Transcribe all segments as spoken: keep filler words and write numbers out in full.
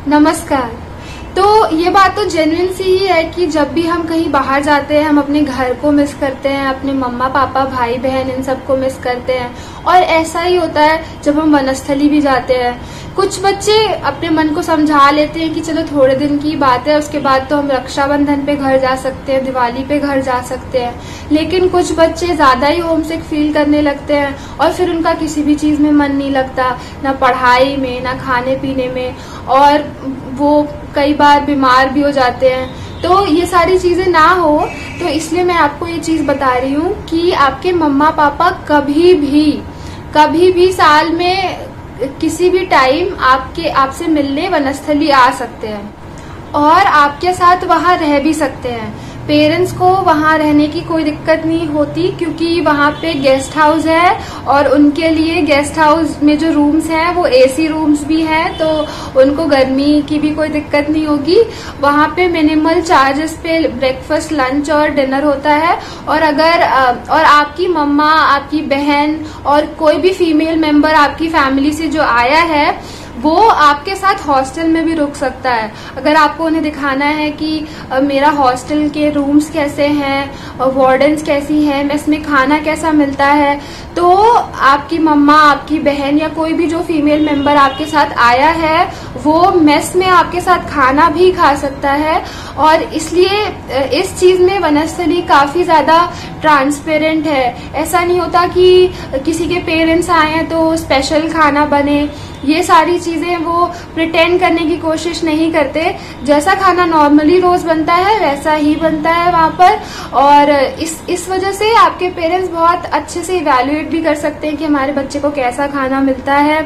नमस्कार। तो ये बात तो जेन्युइन सी ही है कि जब भी हम कहीं बाहर जाते हैं हम अपने घर को मिस करते हैं, अपने मम्मा पापा भाई बहन इन सबको मिस करते हैं। और ऐसा ही होता है जब हम वनस्थली भी जाते हैं। कुछ बच्चे अपने मन को समझा लेते हैं कि चलो थोड़े दिन की बात है, उसके बाद तो हम रक्षाबंधन पे घर जा सकते हैं, दिवाली पे घर जा सकते हैं। लेकिन कुछ बच्चे ज्यादा ही होमसिक फील करने लगते हैं और फिर उनका किसी भी चीज में मन नहीं लगता, ना पढ़ाई में ना खाने पीने में, और वो कई बार बीमार भी हो जाते हैं। तो ये सारी चीजें ना हो, तो इसलिए मैं आपको ये चीज बता रही हूँ कि आपके मम्मा पापा कभी भी कभी भी साल में किसी भी टाइम आपके आपसे मिलने वनस्थली आ सकते हैं और आपके साथ वहां रह भी सकते हैं। पेरेंट्स को वहां रहने की कोई दिक्कत नहीं होती क्योंकि वहां पे गेस्ट हाउस है और उनके लिए गेस्ट हाउस में जो रूम्स हैं वो एसी रूम्स भी हैं, तो उनको गर्मी की भी कोई दिक्कत नहीं होगी। वहां पे मिनिमल चार्जेस पे ब्रेकफास्ट लंच और डिनर होता है। और अगर और आपकी मम्मा आपकी बहन और कोई भी फीमेल मेंबर आपकी फैमिली से जो आया है वो आपके साथ हॉस्टल में भी रुक सकता है। अगर आपको उन्हें दिखाना है कि मेरा हॉस्टल के रूम्स कैसे हैं, वार्डन्स कैसी हैं, मेस में खाना कैसा मिलता है, तो आपकी मम्मा आपकी बहन या कोई भी जो फीमेल मेंबर आपके साथ आया है वो मेस में आपके साथ खाना भी खा सकता है। और इसलिए इस चीज में वनस्थली काफी ज्यादा ट्रांसपेरेंट है। ऐसा नहीं होता कि किसी के पेरेंट्स आए हैं तो स्पेशल खाना बने, ये सारी चीजें वो प्रिटेंड करने की कोशिश नहीं करते। जैसा खाना नॉर्मली रोज बनता है वैसा ही बनता है वहां पर। और इस इस वजह से आपके पेरेंट्स बहुत अच्छे से इवैल्यूएट भी कर सकते हैं कि हमारे बच्चे को कैसा खाना मिलता है।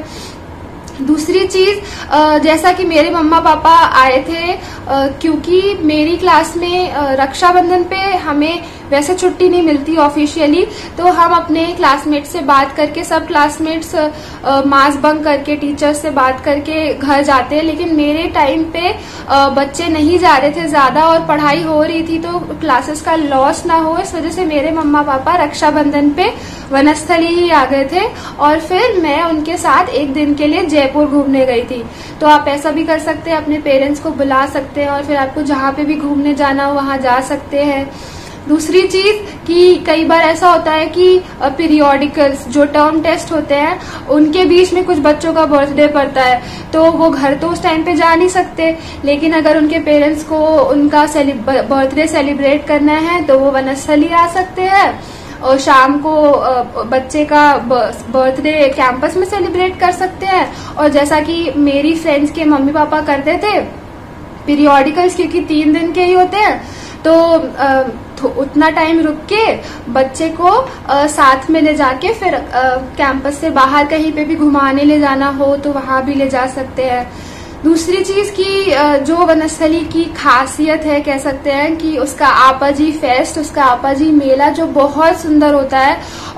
दूसरी चीज, जैसा कि मेरे मम्मा पापा आए थे, क्योंकि मेरी क्लास में रक्षाबंधन पे हमें वैसे छुट्टी नहीं मिलती ऑफिशियली, तो हम अपने क्लासमेट से बात करके सब क्लासमेट्स मास बंक करके टीचर्स से बात करके घर जाते हैं। लेकिन मेरे टाइम पे बच्चे नहीं जा रहे थे ज्यादा और पढ़ाई हो रही थी, तो क्लासेस का लॉस ना हो इस वजह से मेरे मम्मा पापा रक्षाबंधन पे वनस्थली ही आ गए थे और फिर मैं उनके साथ एक दिन के लिए जयपुर घूमने गई थी। तो आप ऐसा भी कर सकते हैं, अपने पेरेंट्स को बुला सकते हैं और फिर आपको जहाँ पे भी घूमने जाना हो वहां जा सकते हैं। दूसरी चीज कि कई बार ऐसा होता है कि पीरियोडिकल्स जो टर्म टेस्ट होते हैं उनके बीच में कुछ बच्चों का बर्थडे पड़ता है, तो वो घर तो उस टाइम पे जा नहीं सकते, लेकिन अगर उनके पेरेंट्स को उनका बर्थडे सेलिब्रेट करना है तो वो वनस्थली आ सकते हैं और शाम को बच्चे का बर्थडे कैंपस में सेलिब्रेट कर सकते हैं। और जैसा कि मेरी फ्रेंड्स के मम्मी पापा करते थे पीरियोडिकल्स, क्योंकि तीन दिन के ही होते हैं, तो तो उतना टाइम रुक के बच्चे को आ, साथ में ले जाके फिर कैंपस से बाहर कहीं पे भी घुमाने ले जाना हो तो वहां भी ले जा सकते हैं। दूसरी चीज की जो वनस्थली की खासियत है, कह सकते हैं कि उसका आपाजी फेस्ट, उसका आपाजी मेला जो बहुत सुंदर होता है।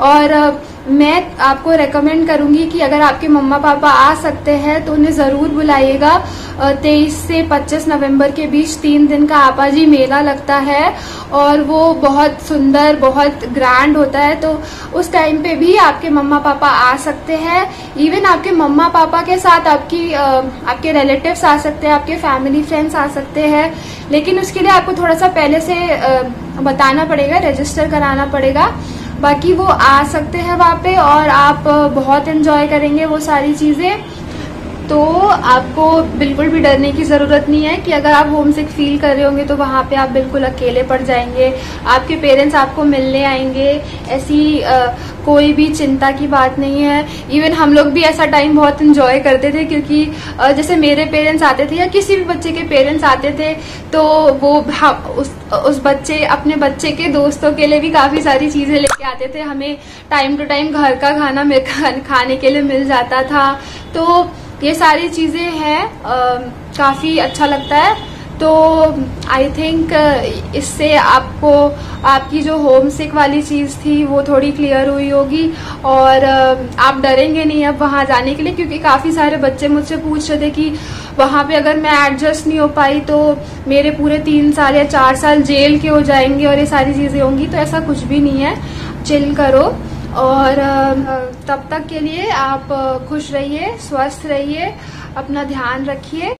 और मैं आपको रेकमेंड करूंगी कि अगर आपके मम्मा पापा आ सकते हैं तो उन्हें जरूर बुलाइएगा। तेईस से पच्चीस नवंबर के बीच तीन दिन का आपाजी मेला लगता है और वो बहुत सुंदर बहुत ग्रैंड होता है, तो उस टाइम पे भी आपके मम्मा पापा आ सकते हैं। इवन आपके मम्मा पापा के साथ आपकी आपके रिलेटिव्स आ सकते हैं, आपके फैमिली फ्रेंड्स आ सकते हैं, लेकिन उसके लिए आपको थोड़ा सा पहले से बताना पड़ेगा, रजिस्टर कराना पड़ेगा। बाकी वो आ सकते हैं वहाँ पे और आप बहुत एंजॉय करेंगे वो सारी चीजें। तो आपको बिल्कुल भी डरने की जरूरत नहीं है कि अगर आप होमसिक फील कर रहे होंगे तो वहां पे आप बिल्कुल अकेले पड़ जाएंगे, आपके पेरेंट्स आपको मिलने आएंगे, ऐसी आ, कोई भी चिंता की बात नहीं है। इवन हम लोग भी ऐसा टाइम बहुत एंजॉय करते थे, क्योंकि आ, जैसे मेरे पेरेंट्स आते थे या किसी भी बच्चे के पेरेंट्स आते थे तो वो उस, उस बच्चे अपने बच्चे के दोस्तों के लिए भी काफी सारी चीजें लेके आते थे। हमें टाइम टू टाइम घर का खाना खाने के लिए मिल जाता था, तो ये सारी चीजें हैं, काफी अच्छा लगता है। तो आई थिंक इससे आपको आपकी जो होम सिक वाली चीज थी वो थोड़ी क्लियर हुई होगी और आप डरेंगे नहीं अब वहां जाने के लिए, क्योंकि काफी सारे बच्चे मुझसे पूछ रहे थे कि वहां पे अगर मैं एडजस्ट नहीं हो पाई तो मेरे पूरे तीन साल या चार साल जेल के हो जाएंगे और ये सारी चीजें होंगी। तो ऐसा कुछ भी नहीं है, चिल करो और तब तक के लिए आप खुश रहिए, स्वस्थ रहिए, अपना ध्यान रखिए।